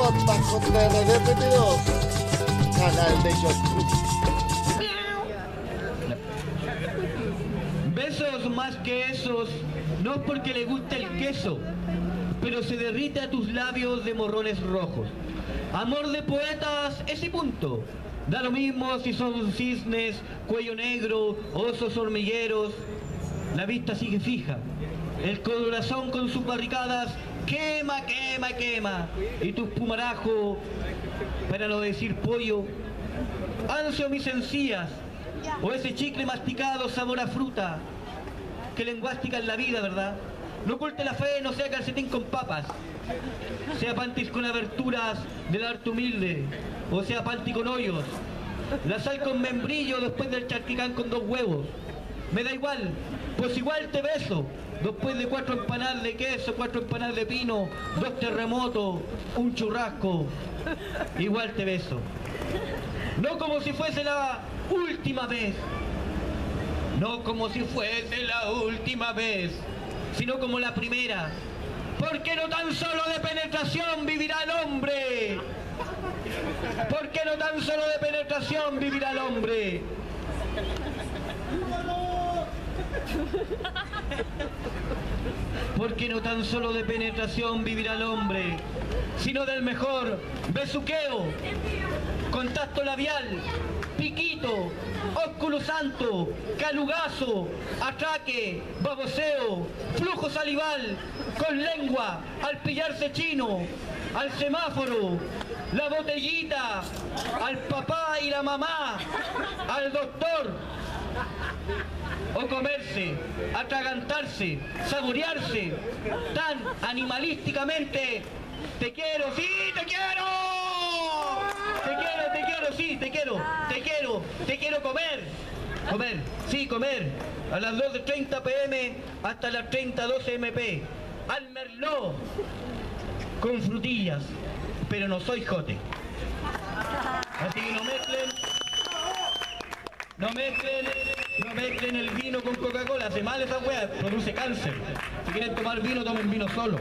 Mascotas con TRD22, canal de YouTube. Besos más que esos, no es porque le guste el queso, pero se derrite a tus labios de morrones rojos. Amor de poetas, ese punto. Da lo mismo si son cisnes, cuello negro, osos hormigueros. La vista sigue fija. El corazón con sus barricadas quema, quema, quema. Y tus pumarajos, para no decir pollo, ansio mis encías, o ese chicle masticado sabor a fruta, que lenguástica en la vida, ¿verdad? No oculte la fe, no sea calcetín con papas, sea pantis con aberturas del arte humilde, o sea panty con hoyos, la sal con membrillo después del charquicán con 2 huevos. Me da igual, pues igual te beso, después de 4 empanadas de queso, 4 empanadas de pino, 2 terremotos, un churrasco, igual te beso. No como si fuese la última vez, no como si fuese la última vez, sino como la primera, porque no tan solo de penetración vivirá el hombre, porque no tan solo de penetración vivirá el hombre. Porque no tan solo de penetración vivirá el hombre, sino del mejor besuqueo, contacto labial, piquito, ósculo santo, calugazo, atraque, baboseo, flujo salival, con lengua, al pillarse chino, al semáforo, la botellita, al papá y la mamá, al doctor, o comerse, atragantarse, saborearse, tan animalísticamente. Te quiero, sí, te quiero. Te quiero, sí, te quiero comer. Comer, sí, comer. A las 2:30 p.m. hasta las 30:12 m.p. Al merlot, con frutillas, pero no soy jote. Así que no mezclen el vino con Coca-Cola, hace mal esa weá, produce cáncer. Si quieren tomar vino, tomen vino solo.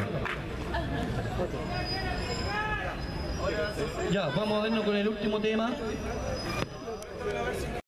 Ya, vamos a vernos con el último tema.